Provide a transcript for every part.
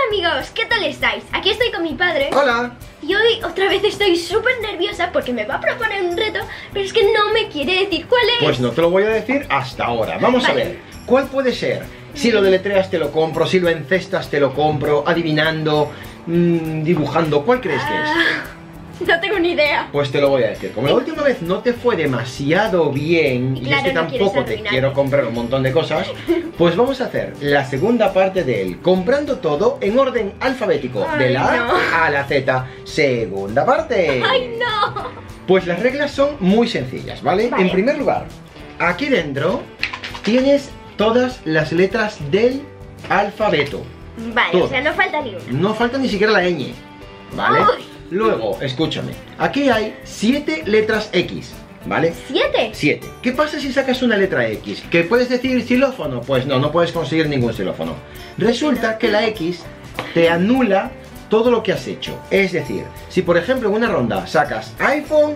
amigos, ¿qué tal estáis? Aquí estoy con mi padre. Hola. Y hoy otra vez estoy súper nerviosa porque me va a proponer un reto, pero es que no me quiere decir cuál es. Pues no te lo voy a decir hasta ahora. Vamos a ver, ¿cuál puede ser? Si lo deletreas te lo compro, si lo encestas te lo compro, adivinando, dibujando, ¿cuál crees que es? No tengo ni idea. Pues te lo voy a decir. Como la última vez no te fue demasiado bien, y es que tampoco te quiero comprar un montón de cosas, pues vamos a hacer la segunda parte de él, comprando todo en orden alfabético, de la A a la Z. Segunda parte. ¡Ay, no! Pues las reglas son muy sencillas, ¿vale? En primer lugar, aquí dentro tienes todas las letras del alfabeto. Vale, todas. O sea, no falta ni una. No falta ni siquiera la ñ, ¿vale? ¡Ay! Luego, escúchame, aquí hay 7 letras X, ¿vale? ¿7? 7. ¿Qué pasa si sacas una letra X? ¿Que puedes decir xilófono? Pues no, no puedes conseguir ningún xilófono. Resulta que la X te anula todo lo que has hecho. Es decir, si por ejemplo en una ronda sacas iPhone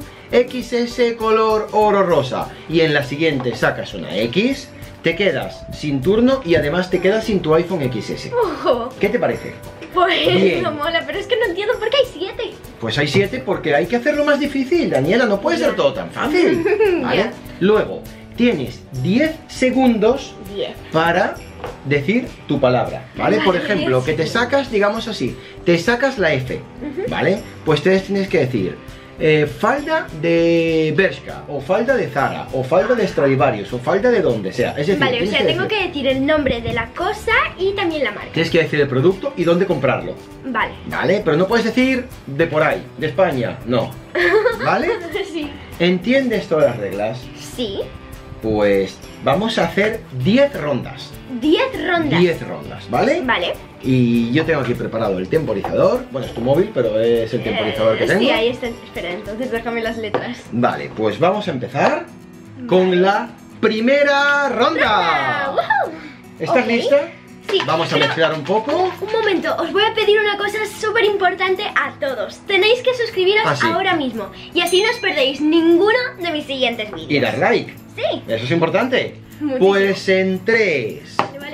XS color oro rosa y en la siguiente sacas una X, te quedas sin turno y además te quedas sin tu iPhone XS. ¿Qué te parece? Pues no mola, pero es que no entiendo por qué hay 7. Pues hay 7 porque hay que hacerlo más difícil, Daniela, no puede ser todo tan fácil, ¿vale? Luego, tienes 10 segundos para decir tu palabra, ¿vale? Por ejemplo, que te sacas, digamos así, te sacas la F, ¿vale? Pues tienes que decir falda de Bershka, o falda de Zara, o falda de Stradivarius, o falda de donde sea. Es decir, vale, o sea, tengo que decir el nombre de la cosa y también la marca. Tienes que decir el producto y dónde comprarlo. Vale. Vale, pero no puedes decir de por ahí, de España, no. ¿Vale? Sí. ¿Entiendes todas las reglas? Sí. Pues vamos a hacer 10 rondas. 10 rondas. 10 rondas, ¿vale? Vale. Y yo tengo aquí preparado el temporizador. Bueno, es tu móvil, pero es el temporizador que tengo. Sí, ahí está. Espera, entonces déjame las letras. Vale, pues vamos a empezar con la primera ronda. ¡Wow! ¿Estás lista? Sí. Vamos a mezclar un poco. Un momento, os voy a pedir una cosa súper importante a todos. Tenéis que suscribiros ahora mismo y así no os perdéis ninguno de mis siguientes vídeos. Y dar like. Sí. Eso es importante. Muchísimo. Pues en 3, Vale.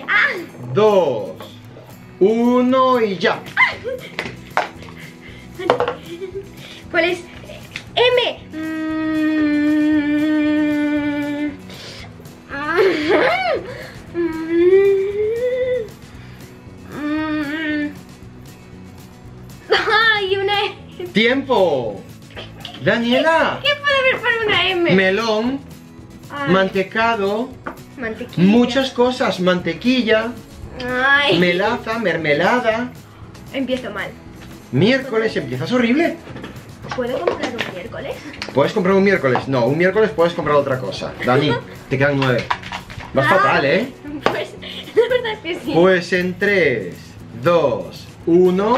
2, 1 y ya. ¿Cuál es? M. ¡Ay, una E! ¡Tiempo! Daniela. ¿Qué puede haber para una M? Melón, mantecado, mantequilla. muchas cosas, mantequilla, Ay. melaza, mermelada. Empiezo mal. Miércoles, empiezas horrible. ¿Puedo comprar un miércoles? ¿Puedes comprar un miércoles? No, un miércoles puedes comprar otra cosa. Dani, te quedan 9. Vas fatal, ¿eh? Pues, la verdad es que sí. Pues en 3, 2, 1...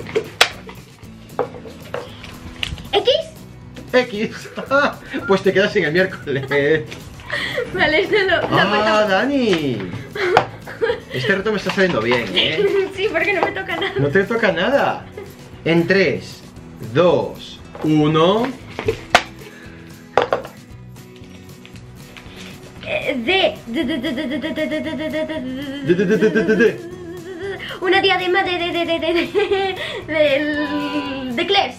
¿X? X. Pues te quedas sin el miércoles. Vale, esto lo Dani. Este reto me está saliendo bien, ¿eh? Sí, porque no me toca nada. No te toca nada. En 3, 2, 1... Una diadema de Claire's.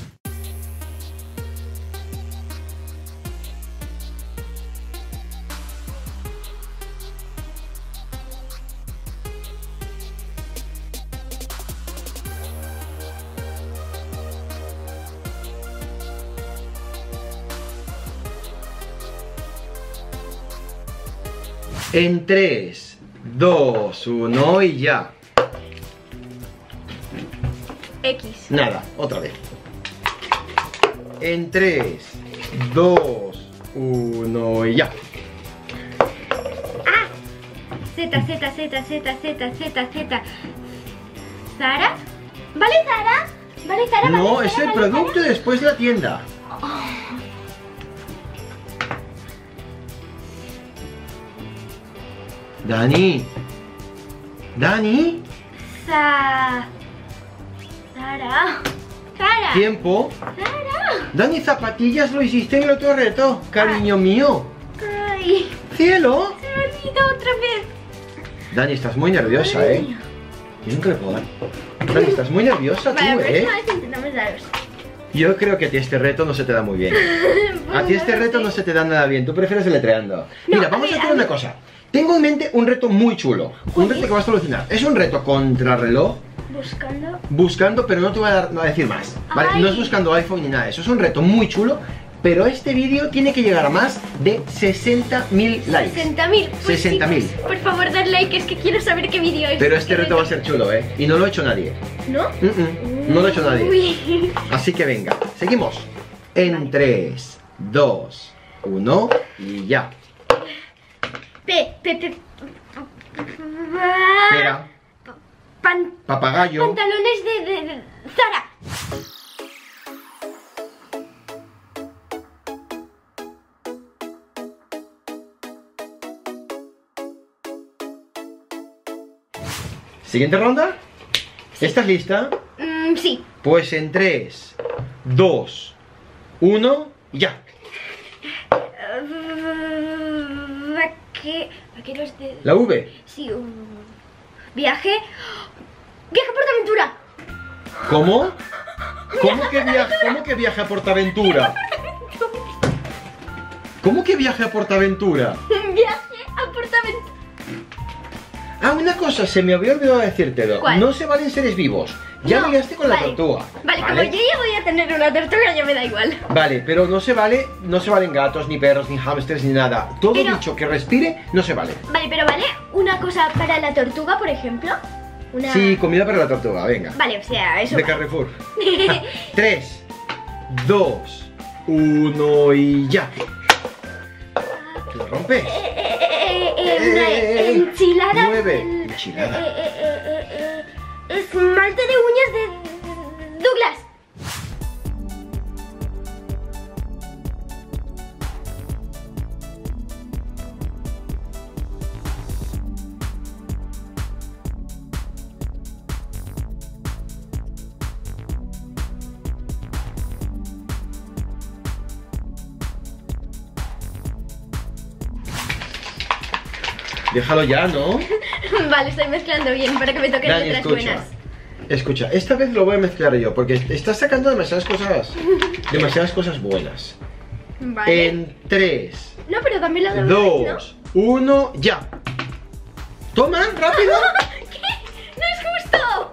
En 3, 2, 1 y ya. X. Nada, otra vez. En 3, 2, 1 y ya. Z. ¿Zara? ¿Vale, Zara? ¿Vale, Zara? No, ¿vale, es Zara? el ¿Vale, producto Zara? y después la tienda. Dani. Dani. Zara. Tiempo. Zara. Dani, zapatillas lo hiciste en el otro reto, cariño mío. Ay, Cielo. se me olvidó otra vez. Dani, estás muy nerviosa, ¿eh? Yo nunca le puedo dar. Dani, estás muy nerviosa tú, Vale, la próxima vez intentamos daros. Yo creo que a ti este reto no se te da muy bien. A ti este reto no se te da nada bien. Tú prefieres deletreando. Mira, vamos a hacer una cosa. Tengo en mente un reto muy chulo. Un reto que vas a solucionar. Es un reto contrarreloj. Buscando, pero no te voy a decir más. ¿Vale? No es buscando iPhone ni nada de eso. Es un reto muy chulo. Pero este vídeo tiene que llegar a más de 60.000 likes. 60.000. Pues 60.000. Por favor, dad like, es que quiero saber qué vídeo es. Pero este reto va a ser chulo, ¿eh? Y no lo ha hecho nadie. ¿No? No lo ha hecho nadie. Uy. Así que venga, seguimos. En 3, 2, 1 y ya. Espera. Papagayo. Pantalones de Zara. Siguiente ronda. ¿Estás lista? Sí. Pues en 3, 2, 1 y ya. Vaqueros de... La V. Sí, viaje a Portaventura. ¿Cómo? ¿Cómo que viaje a Portaventura? ¿Cómo que viaje a Portaventura? Viaje a Portaventura. Ah, una cosa, se me había olvidado decírtelo. ¿Cuál? No se valen seres vivos. Ya lo liaste con la tortuga. Vale, como yo ya voy a tener una tortuga, ya me da igual. Vale, pero no se valen gatos, ni perros, ni hamsters, ni nada. Todo bicho que respire no se vale. Vale, pero vale una cosa para la tortuga, por ejemplo. Sí, comida para la tortuga, venga. Vale, o sea, eso. De Carrefour. 3, 2, 1 y ya. ¿Lo rompes? Una enchilada. 9. Enchilada. Esmalte de uñas de Douglas. Déjalo ya, ¿no? Vale, estoy mezclando bien para que me toquen Dani, letras buenas. Escucha, esta vez lo voy a mezclar yo, porque estás sacando demasiadas cosas buenas. Vale. En 3, No, pero también la de 2, 1, ya. ¡Toma, rápido! ¿Qué? ¡No es justo!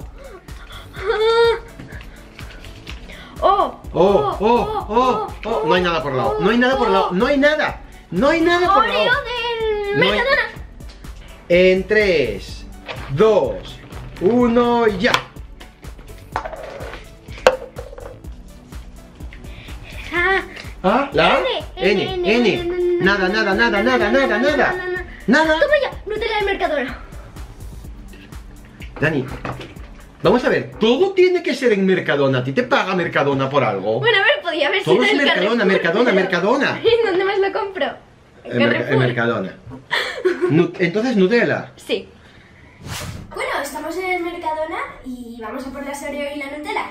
No hay nada por lado, no hay nada por lado, no hay nada. No hay nada por lado. Oreo del Mercadona. En 3, 2, 1 y ya. La N. Nada. Toma ya, Nutella del Mercadona. Dani, vamos a ver, todo tiene que ser en Mercadona. ¿A ti te paga Mercadona por algo? Bueno, a ver, podía haber todo sido es el Mercadona. ¿Y dónde más lo compro? En Mercadona. Entonces, Nutella. Sí. Bueno, estamos en el Mercadona y vamos a por la Oreo y la Nutella.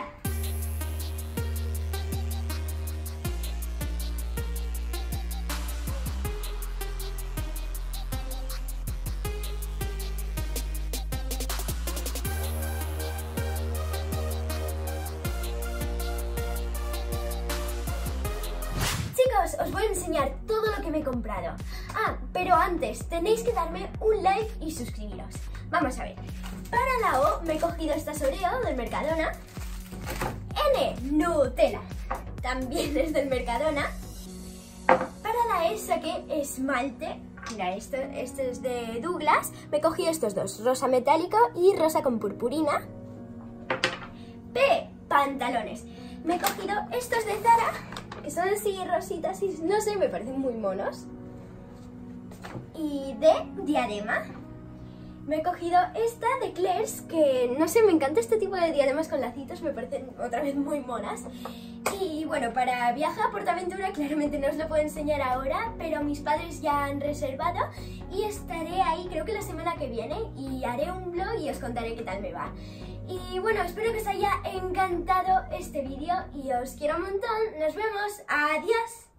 Chicos, os voy a enseñar todo lo que me he comprado. Ah, pero antes tenéis que darme un like y suscribiros. Vamos a ver. Para la O me he cogido esta Oreo del Mercadona. N, Nutella. También es del Mercadona. Para la E saqué esmalte. Mira, esto es de Douglas. Me he cogido estos dos, rosa metálico y rosa con purpurina. P, pantalones. Me he cogido estos de Zara, que son así rositas y no sé, me parecen muy monos. Y D, diadema. Me he cogido esta de Claire's, que no sé, me encanta este tipo de diademas con lacitos, me parecen otra vez muy monas. Y bueno, para viaje a Portaventura claramente no os lo puedo enseñar ahora, pero mis padres ya han reservado y estaré ahí creo que la semana que viene y haré un vlog y os contaré qué tal me va. Y bueno, espero que os haya encantado este vídeo y os quiero un montón. Nos vemos. Adiós.